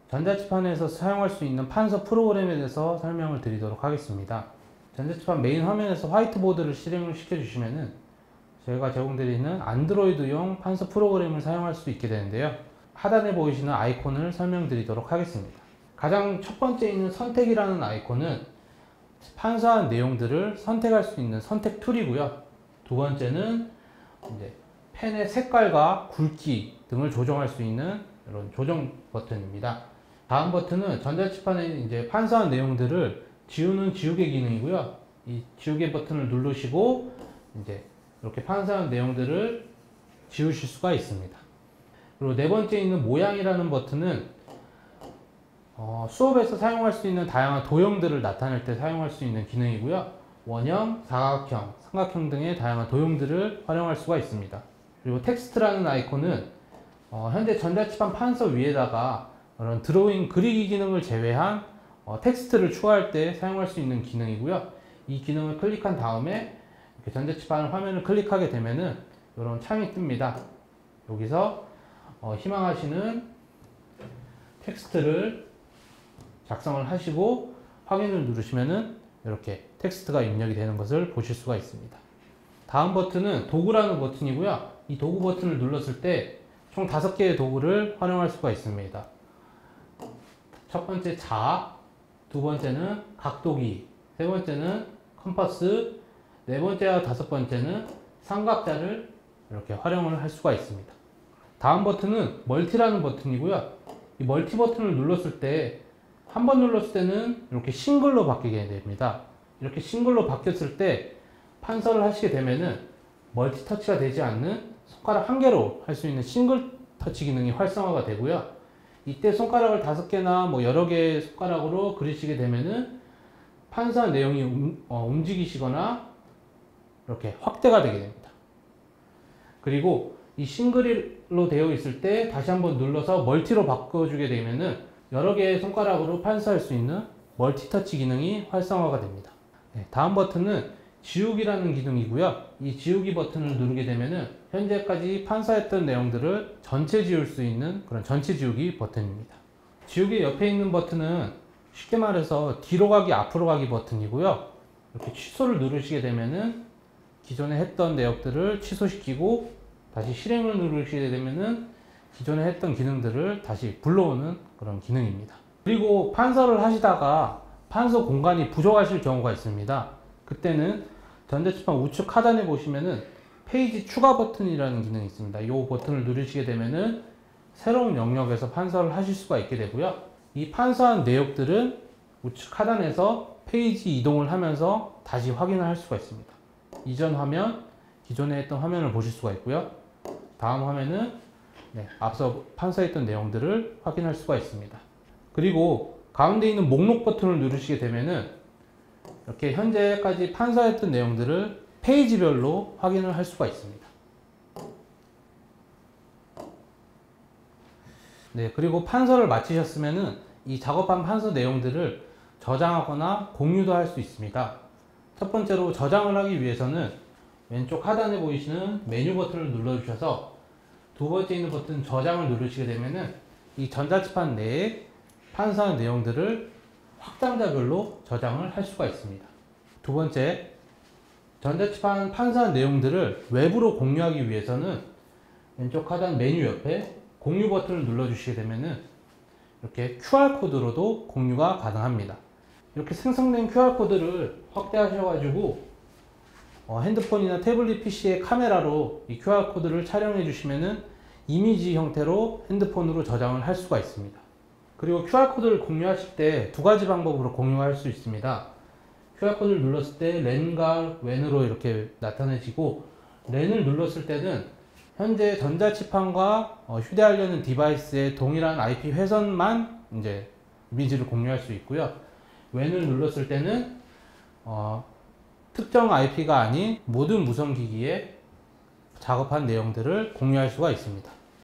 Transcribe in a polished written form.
전자칠판에서 사용할 수 있는 판서 프로그램에 대해서 설명을 드리도록 하겠습니다. 전자칠판 메인 화면에서 화이트보드를 실행을 시켜주시면은 저희가 제공드리는 안드로이드용 판서 프로그램을 사용할 수 있게 되는데요. 하단에 보이시는 아이콘을 설명드리도록 하겠습니다. 가장 첫 번째 있는 선택이라는 아이콘은 판서한 내용들을 선택할 수 있는 선택 툴이고요. 두 번째는 이제 펜의 색깔과 굵기 등을 조정할 수 있는 이런 조정 버튼입니다. 다음 버튼은 전자칠판에 이제 판서한 내용들을 지우는 지우개 기능이고요. 이 지우개 버튼을 누르시고 이제 이렇게 판서한 내용들을 지우실 수가 있습니다. 그리고 네 번째 있는 모양이라는 버튼은 수업에서 사용할 수 있는 다양한 도형들을 나타낼 때 사용할 수 있는 기능이고요. 원형, 사각형, 삼각형 등의 다양한 도형들을 활용할 수가 있습니다. 그리고 텍스트라는 아이콘은 현재 전자칠판 판서 위에다가 그런 드로잉 그리기 기능을 제외한 텍스트를 추가할 때 사용할 수 있는 기능이고요. 이 기능을 클릭한 다음에 이렇게 전자칠판 화면을 클릭하게 되면은 이런 창이 뜹니다. 여기서 희망하시는 텍스트를 작성을 하시고 확인을 누르시면은 이렇게 텍스트가 입력이 되는 것을 보실 수가 있습니다. 다음 버튼은 도구라는 버튼이고요. 이 도구 버튼을 눌렀을 때 총 5개의 도구를 활용할 수가 있습니다. 첫 번째 자, 두 번째는 각도기, 세 번째는 컴퍼스, 네 번째와 다섯 번째는 삼각자를 이렇게 활용을 할 수가 있습니다. 다음 버튼은 멀티라는 버튼이고요. 이 멀티 버튼을 눌렀을 때 한 번 눌렀을 때는 이렇게 싱글로 바뀌게 됩니다. 이렇게 싱글로 바뀌었을 때 판서를 하시게 되면은 멀티 터치가 되지 않는 손가락 한 개로 할 수 있는 싱글 터치 기능이 활성화가 되고요. 이때 손가락을 5개나 뭐 여러 개의 손가락으로 그리시게 되면은 판서한 내용이 움직이시거나 이렇게 확대가 되게 됩니다. 그리고 이 싱글로 되어 있을 때 다시 한번 눌러서 멀티로 바꿔주게 되면은 여러 개의 손가락으로 판서할 수 있는 멀티 터치 기능이 활성화가 됩니다. 다음 버튼은 지우기라는 기능이고요. 이 지우기 버튼을 누르게 되면은 현재까지 판서했던 내용들을 전체 지울 수 있는 그런 전체 지우기 버튼입니다. 지우기 옆에 있는 버튼은 쉽게 말해서 뒤로 가기, 앞으로 가기 버튼이고요. 이렇게 취소를 누르시게 되면은 기존에 했던 내역들을 취소시키고 다시 실행을 누르시게 되면은 기존에 했던 기능들을 다시 불러오는 그런 기능입니다. 그리고 판서를 하시다가 판서 공간이 부족하실 경우가 있습니다. 그때는 전자칠판 우측 하단에 보시면은 페이지 추가 버튼이라는 기능이 있습니다. 이 버튼을 누르시게 되면은 새로운 영역에서 판서를 하실 수가 있게 되고요. 이 판서한 내역들은 우측 하단에서 페이지 이동을 하면서 다시 확인을 할 수가 있습니다. 이전 화면, 기존에 했던 화면을 보실 수가 있고요. 다음 화면은 앞서 판서했던 내용들을 확인할 수가 있습니다. 그리고 가운데 있는 목록 버튼을 누르시게 되면은 이렇게 현재까지 판서했던 내용들을 페이지별로 확인을 할 수가 있습니다. 그리고 판서를 마치셨으면은 이 작업한 판서 내용들을 저장하거나 공유도 할 수 있습니다. 첫 번째로 저장을 하기 위해서는 왼쪽 하단에 보이시는 메뉴 버튼을 눌러주셔서 두 번째 있는 버튼 저장을 누르시게 되면은 이 전자칠판 내에 판서한 내용들을 확장자별로 저장을 할 수가 있습니다. 두 번째, 전자칠판 판서한 내용들을 외부로 공유하기 위해서는 왼쪽 하단 메뉴 옆에 공유 버튼을 눌러주시게 되면은 이렇게 QR코드로도 공유가 가능합니다. 이렇게 생성된 QR코드를 확대하셔가지고 핸드폰이나 태블릿 PC의 카메라로 이 QR코드를 촬영해 주시면은 이미지 형태로 핸드폰으로 저장을 할 수가 있습니다. 그리고 QR코드를 공유하실 때 두 가지 방법으로 공유할 수 있습니다. QR코드를 눌렀을 때 렌과 웬으로 이렇게 나타내시고, 렌을 눌렀을 때는 현재 전자칠판과 휴대하려는 디바이스의 동일한 IP 회선만 이제 이미지를 공유할 수 있고요. 웬을 눌렀을 때는 특정 IP가 아닌 모든 무선 기기에 작업한 내용들을 공유할 수가 있습니다.